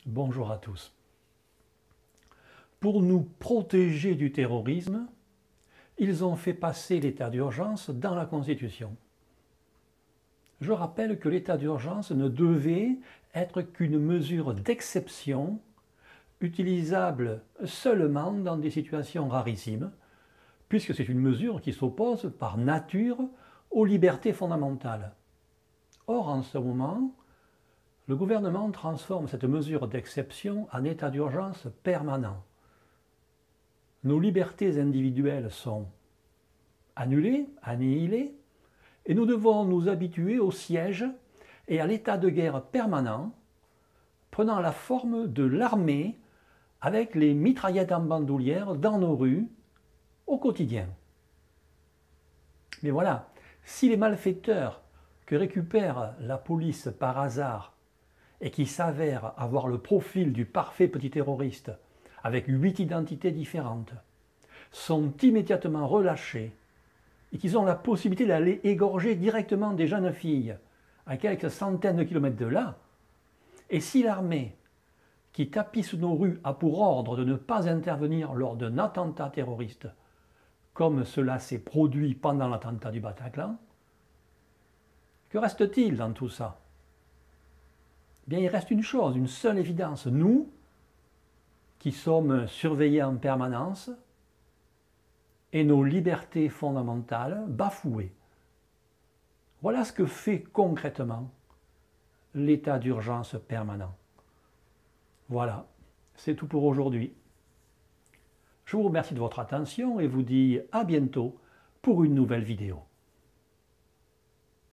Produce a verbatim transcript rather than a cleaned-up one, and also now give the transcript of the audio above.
Bonjour à tous. Pour nous protéger du terrorisme, ils ont fait passer l'état d'urgence dans la Constitution. Je rappelle que l'état d'urgence ne devait être qu'une mesure d'exception, utilisable seulement dans des situations rarissimes, puisque c'est une mesure qui s'oppose par nature aux libertés fondamentales. Or, en ce moment, le gouvernement transforme cette mesure d'exception en état d'urgence permanent. Nos libertés individuelles sont annulées, annihilées, et nous devons nous habituer au siège et à l'état de guerre permanent, prenant la forme de l'armée avec les mitraillettes en bandoulière dans nos rues au quotidien. Mais voilà, si les malfaiteurs que récupère la police par hasard et qui s'avère avoir le profil du parfait petit terroriste avec huit identités différentes, sont immédiatement relâchés et qu'ils ont la possibilité d'aller égorger directement des jeunes filles à quelques centaines de kilomètres de là, et si l'armée qui tapisse nos rues a pour ordre de ne pas intervenir lors d'un attentat terroriste, comme cela s'est produit pendant l'attentat du Bataclan, que reste-t-il dans tout ça? Eh bien, il reste une chose, une seule évidence. Nous, qui sommes surveillés en permanence, et nos libertés fondamentales bafouées. Voilà ce que fait concrètement l'état d'urgence permanent. Voilà, c'est tout pour aujourd'hui. Je vous remercie de votre attention et vous dis à bientôt pour une nouvelle vidéo.